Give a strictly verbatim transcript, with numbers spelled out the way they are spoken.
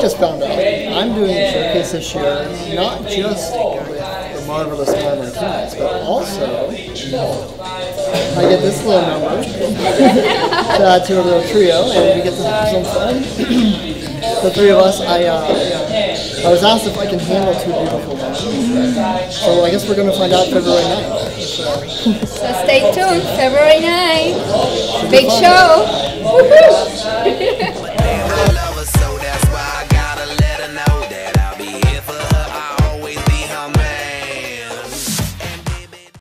just found out, I'm doing a showcase this year, not just with the Marvelous Marmartinis, but also I get this little number to add to a little trio, and we get to have some fun. The three of us, I uh, I was asked if I can handle two beautiful women. So I guess we're going to find out February ninth. So, so stay tuned, February ninth. Big show.